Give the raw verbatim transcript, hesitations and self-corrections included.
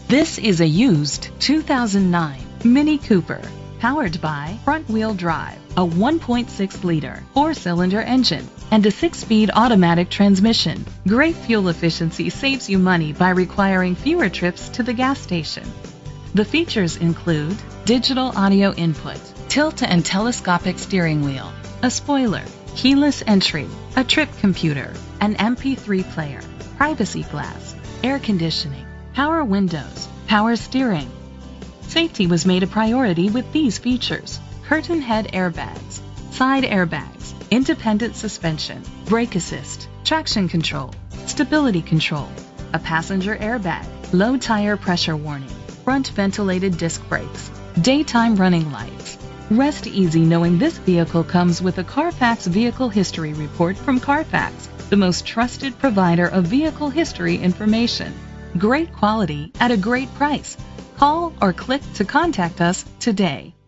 This is a used two thousand nine Mini Cooper, powered by front-wheel drive, a one point six liter four-cylinder engine, and a six-speed automatic transmission. Great fuel efficiency saves you money by requiring fewer trips to the gas station. The features include digital audio input, tilt and telescopic steering wheel, a spoiler, keyless entry, a trip computer, an M P three player, privacy glass, air conditioning, power windows, power steering. Safety was made a priority with these features: curtain head airbags, side airbags, independent suspension, brake assist, traction control, stability control, a passenger airbag, low tire pressure warning, front ventilated disc brakes, daytime running lights. Rest easy knowing this vehicle comes with a Carfax Vehicle History Report from Carfax, the most trusted provider of vehicle history information. Great quality at a great price. Call or click to contact us today.